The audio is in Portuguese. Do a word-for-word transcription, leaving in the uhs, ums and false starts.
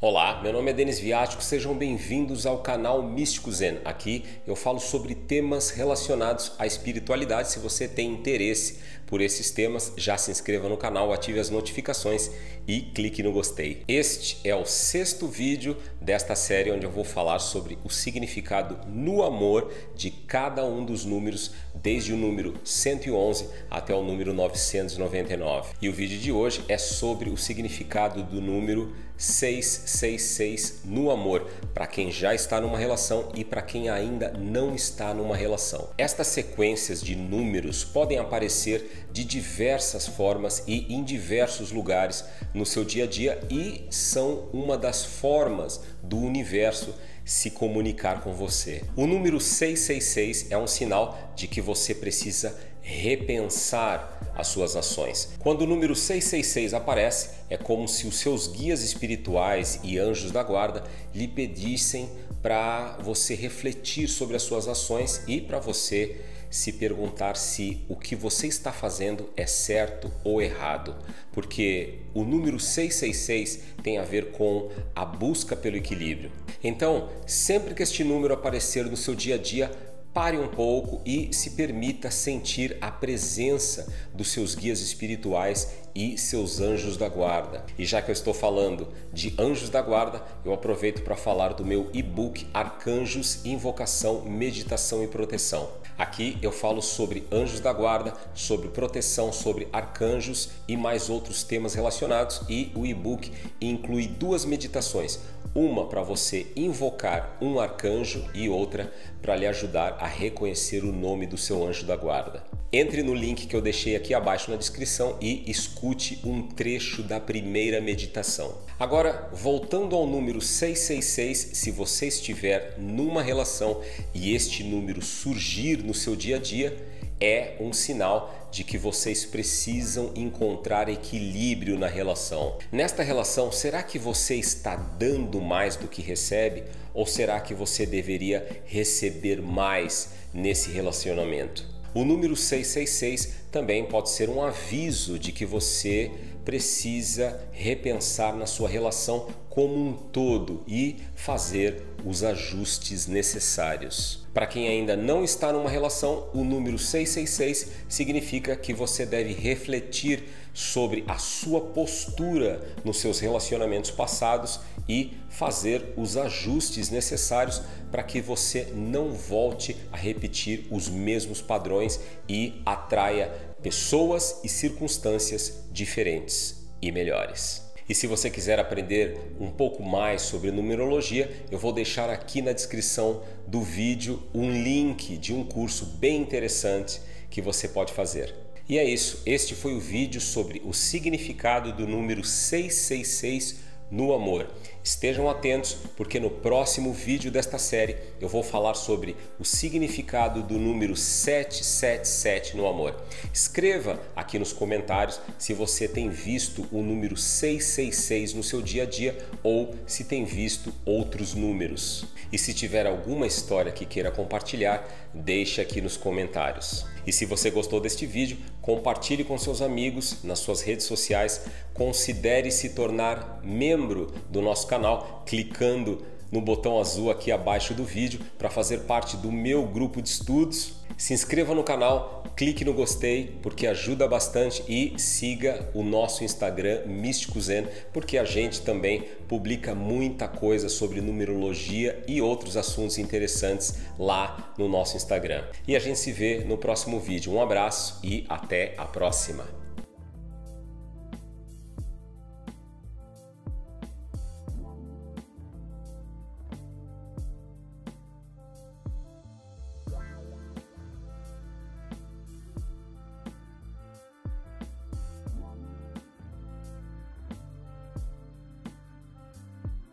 Olá, meu nome é Denis Viático, sejam bem-vindos ao canal Místico Zen. Aqui eu falo sobre temas relacionados à espiritualidade. Se você tem interesse por esses temas, já se inscreva no canal, ative as notificações e clique no gostei. Este é o sexto vídeo desta série onde eu vou falar sobre o significado no amor de cada um dos números, desde o número cento e onze até o número novecentos e noventa e nove. E o vídeo de hoje é sobre o significado do número seiscentos e sessenta e seis no amor, para quem já está numa relação e para quem ainda não está numa relação. Estas sequências de números podem aparecer de diversas formas e em diversos lugares no seu dia a dia e são uma das formas do universo se comunicar com você. O número seiscentos e sessenta e seis é um sinal de que você precisa repensar as suas ações. Quando o número seiscentos e sessenta e seis aparece, é como se os seus guias espirituais e anjos da guarda lhe pedissem para você refletir sobre as suas ações e para você se perguntar se o que você está fazendo é certo ou errado, porque o número seiscentos e sessenta e seis tem a ver com a busca pelo equilíbrio. Então, sempre que este número aparecer no seu dia a dia, pare um pouco e se permita sentir a presença dos seus guias espirituais e seus anjos da guarda. E já que eu estou falando de anjos da guarda, eu aproveito para falar do meu e-book Arcanjos, Invocação, Meditação e Proteção. Aqui eu falo sobre anjos da guarda, sobre proteção, sobre arcanjos e mais outros temas relacionados, e o e-book inclui duas meditações, uma para você invocar um arcanjo e outra para lhe ajudar a reconhecer o nome do seu anjo da guarda. Entre no link que eu deixei aqui abaixo na descrição e escute um trecho da primeira meditação. Agora, voltando ao número seiscentos e sessenta e seis, se você estiver numa relação e este número surgir no seu dia a dia, é um sinal de que vocês precisam encontrar equilíbrio na relação. Nesta relação, será que você está dando mais do que recebe? Ou será que você deveria receber mais nesse relacionamento? O número seiscentos e sessenta e seis também pode ser um aviso de que você precisa repensar na sua relação como um todo e fazer os ajustes necessários. Para quem ainda não está numa relação, o número seiscentos e sessenta e seis significa que você deve refletir sobre a sua postura nos seus relacionamentos passados e fazer os ajustes necessários para que você não volte a repetir os mesmos padrões e atraia pessoas e circunstâncias diferentes e melhores. E se você quiser aprender um pouco mais sobre numerologia, eu vou deixar aqui na descrição do vídeo um link de um curso bem interessante que você pode fazer. E é isso, este foi o vídeo sobre o significado do número seiscentos e sessenta e seis no amor. Estejam atentos, porque no próximo vídeo desta série eu vou falar sobre o significado do número setecentos e setenta e sete no amor. Escreva aqui nos comentários se você tem visto o número seiscentos e sessenta e seis no seu dia a dia ou se tem visto outros números. E se tiver alguma história que queira compartilhar, deixe aqui nos comentários. E se você gostou deste vídeo, compartilhe com seus amigos nas suas redes sociais, considere se tornar membro do nosso canal clicando no botão azul aqui abaixo do vídeo para fazer parte do meu grupo de estudos. Se inscreva no canal, clique no gostei porque ajuda bastante e siga o nosso Instagram Místico Zen, porque a gente também publica muita coisa sobre numerologia e outros assuntos interessantes lá no nosso Instagram. E a gente se vê no próximo vídeo. Um abraço e até a próxima!